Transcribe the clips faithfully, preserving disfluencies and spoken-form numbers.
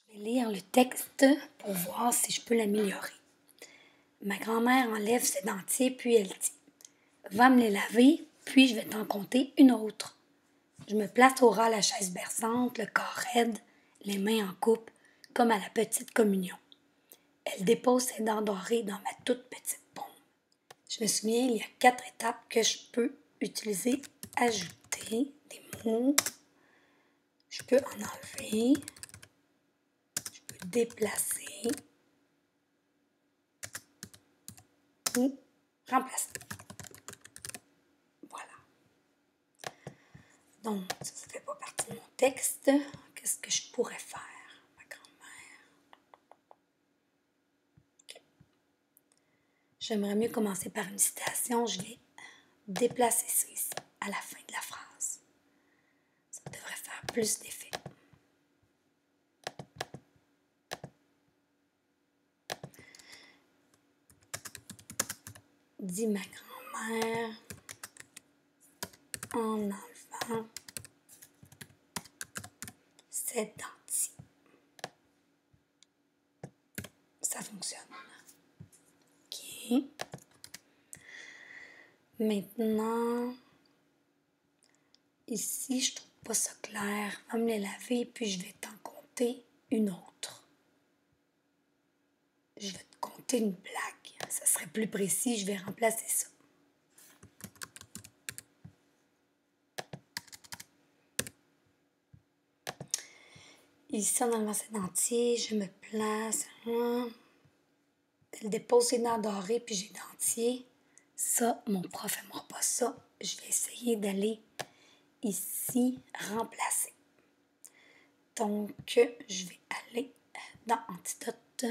Je vais lire le texte pour voir si je peux l'améliorer. Ma grand-mère enlève ses dentiers, puis elle dit « Va me les laver, puis je vais t'en compter une autre. » Je me place au ras à la chaise berçante, le corps raide, les mains en coupe, comme à la petite communion. Elle dépose ses dents dorées dans ma toute petite paume. Je me souviens, il y a quatre étapes que je peux utiliser. Ajouter des mots. Je peux en enlever. Je peux déplacer. Ou remplacer. Voilà. Donc, ça ne fait pas partie de mon texte. Qu'est-ce que je pourrais faire, ma grand-mère? Okay. J'aimerais mieux commencer par une citation. Je vais déplacer ça ici, à la fin de la phrase. Ça devrait faire plus d'effet. Dit ma grand-mère en enlevant ses dentiers. Ça fonctionne. OK. Maintenant, ici, je trouve pas ça clair. Va me les laver, puis je vais t'en compter une autre. Je vais te compter une blague. Ça serait plus précis, je vais remplacer ça. Ici, en enlevant ses dentiers, je me place. Hein. Elle dépose ses dents dorées, puis j'ai dentier. Ça, mon prof n'aimera pas ça. Je vais essayer d'aller ici, remplacer. Donc, je vais aller dans Antidote.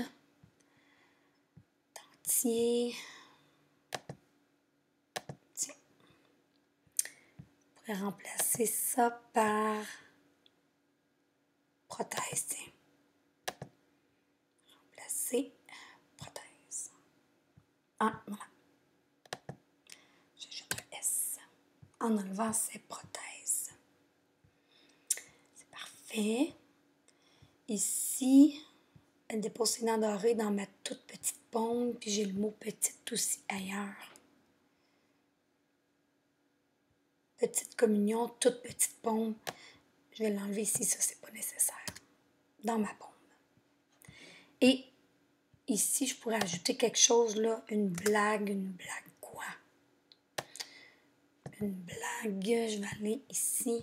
Dentier. Tiens. Je pourrais remplacer ça par prothèse. Tiens. Remplacer prothèse. Ah, voilà. J'ajoute un S. En enlevant ces prothèses. C'est parfait. Ici, elle dépose ses dents dorées dans ma toute petite paume, puis j'ai le mot petite aussi ailleurs. Petite communion, toute petite paume. Je vais l'enlever ici, ça c'est pas nécessaire. Dans ma paume. Et ici, je pourrais ajouter quelque chose là, une blague, une blague quoi? Une blague, je vais aller ici.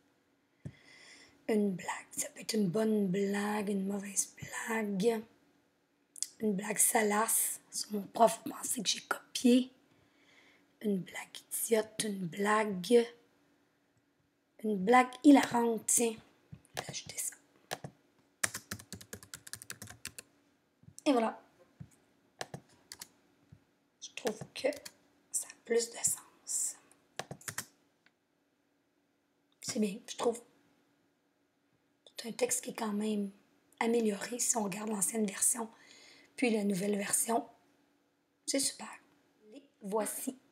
Une blague, ça peut être une bonne blague, une mauvaise blague. Une blague salace, mon prof pensait que j'ai copié. Une blague idiote, une blague. Une blague hilarante, tiens. Je vais ajouter ça. Et voilà. Je trouve que ça a plus de sens. C'est bien, je trouve. C'est un texte qui est quand même amélioré si on regarde l'ancienne version, puis la nouvelle version. C'est super. Les voici.